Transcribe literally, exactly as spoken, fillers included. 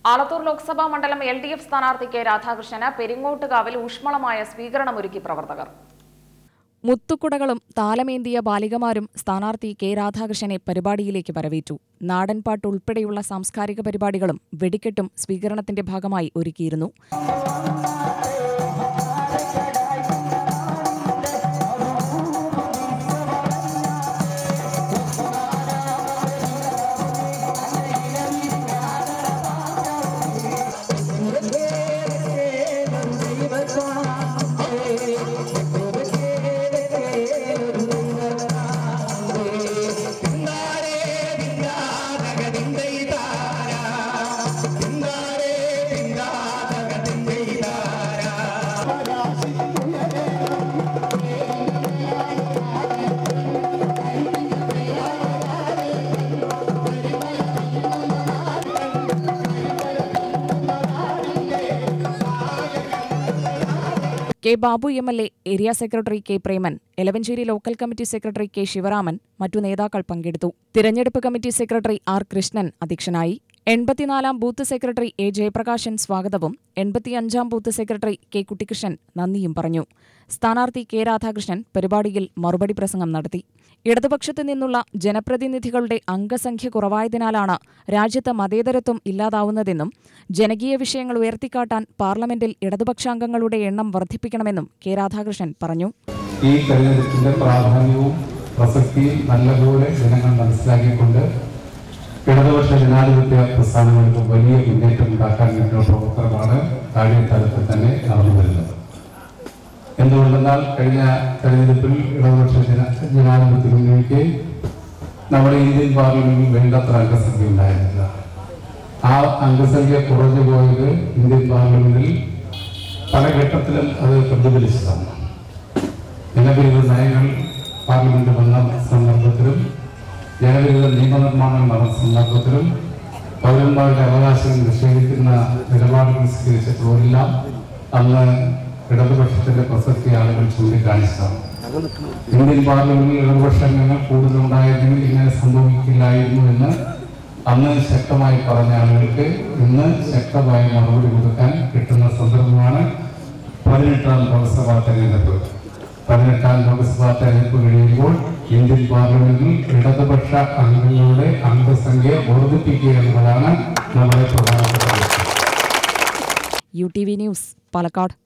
ആലത്തൂർ ലോക്സഭാ മണ്ഡലം L D F സ്ഥാനാർത്ഥി K രാധാകൃഷ്ണന് പെരിങ്ങോട്ടുകാവിൽ ഊഷ്മളമായ സ്വീകരണമൊരുക്കി പ്രവർത്തകർ. മുത്തുക്കുടകളും താലമേന്തിയ ബാലികമാരും സ്ഥാനാർത്ഥി കെ രാധാകൃഷ്ണനെ പരിപാടിയിലേക്ക് വരവേറ്റു. നാടൻപാട്ട് ഉൾപ്പെടെയുള്ള സാംസ്കാരിക പരിപാടികളും വെടിക്കെട്ടും സ്വീകരണത്തിന്റെ ഭാഗമായി ഒരുക്കിയിരുന്നു. K Babu M L A, area secretary K Preman, Elavanchery local committee secretary K Sivaraman, മറ്റു നേതാക്കൾ പങ്കെടുത്തു. തിരഞ്ഞെടുപ്പ് കമ്മിറ്റി സെക്രട്ടറി ആർ കൃഷ്ണൻ അധ്യക്ഷനായി. എൺപത്തിനാലാം ബൂത്ത് സെക്രട്ടറി എ ജയപ്രകാശൻ സ്വാഗതവും എൺപത്തിയഞ്ചാം ബൂത്ത് സെക്രട്ടറി കെ കുട്ടിക്കൃഷ്ണൻ നന്ദിയും പറഞ്ഞു. സ്ഥാനാർത്ഥി കെ രാധാകൃഷ്ണൻ പരിപാടിയിൽ മറുപടി പ്രസംഗം നടത്തി. ഇടതുപക്ഷത്തു നിന്നുള്ള ജനപ്രതിനിധികളുടെ അംഗസംഖ്യ കുറവായതിനാലാണ് രാജ്യത്ത് മതേതരത്വം ഇല്ലാതാവുന്നതെന്നും ജനകീയ വിഷയങ്ങൾ ഉയർത്തിക്കാട്ടാൻ പാർലമെന്റിൽ ഇടതുപക്ഷാംഗങ്ങളുടെ എണ്ണം വർദ്ധിപ്പിക്കണമെന്നും കെ രാധാകൃഷ്ണൻ പറഞ്ഞു. ഈ തെരഞ്ഞെടുപ്പിന്റെ പ്രാധാന്യവും പ്രസക്തിയും നല്ലപോലെ ജനങ്ങൾ മനസ്സിലാക്കിക്കൊണ്ട് ഇടതുപക്ഷ ജനാധിപത്യ പ്രസ്ഥാനങ്ങൾക്ക് വലിയ മുന്നേറ്റം ഉണ്ടാക്കാൻ വേണ്ടിയുള്ള പ്രവർത്തനമാണ് താഴെത്തലത്തിൽ തന്നെ നടന്നു വരുന്നത്. എന്തുകൊണ്ടെന്നാൽ കഴിഞ്ഞ തെരഞ്ഞെടുപ്പിൽ ഇടതുപക്ഷ ജനാധിപത്യ മുന്നണിക്ക് നമ്മുടെ ഇന്ത്യൻ പാർലമെന്റിൽ വേണ്ടത്ര അംഗസംഖ്യ ഉണ്ടായിരുന്നില്ല. ആ അംഗസംഖ്യ കുറഞ്ഞു പോയത് ഇന്ത്യൻ പാർലമെന്റിൽ പല ഘട്ടത്തിലും അത് പ്രതിഫലിച്ചതാണ്. ജനവിരുദ്ധ നയങ്ങൾ പാർലമെന്റ് വന്ന സന്ദർഭത്തിലും ജനവിരുദ്ധ നിയമനിർമ്മാണം നടന്ന സന്ദർഭത്തിലും പൗരന്മാരുടെ അവകാശങ്ങൾ നിഷേധിക്കുന്ന നിലപാടുകൾ സ്വീകരിച്ചപ്പോഴെല്ലാം അന്ന് ഇടതുപക്ഷത്തിന്റെ പ്രസക്തി ആളുകൾ ചൂണ്ടിക്കാണിച്ചതാണ്. ഇന്ത്യൻ പാർലമെന്റിൽ ഇടതുപക്ഷ അംഗങ്ങൾ കൂടുതലുണ്ടായിരുന്നെങ്കിൽ ഇങ്ങനെ സംഭവിക്കില്ലായിരുന്നു എന്ന് അന്ന് ശക്തമായി പറഞ്ഞ ആളുകൾക്ക് ഇന്ന് ശക്തമായ മറുപടി കൊടുക്കാൻ കിട്ടുന്ന സന്ദർഭമാണ് പതിനെട്ടാം ലോക്സഭാ തെരഞ്ഞെടുപ്പ്. പതിനെട്ടാം ലോക്സഭാ തെരഞ്ഞെടുപ്പ് കഴിയുമ്പോൾ ഇന്ത്യൻ പാർലമെന്റിൽ ഇടതുപക്ഷ അംഗങ്ങളുടെ അംഗസംഖ്യ വർദ്ധിപ്പിക്കുക എന്നതാണ് നമ്മുടെ പ്രധാനപ്പെട്ട ലക്ഷ്യം. U T V news, Palakkad.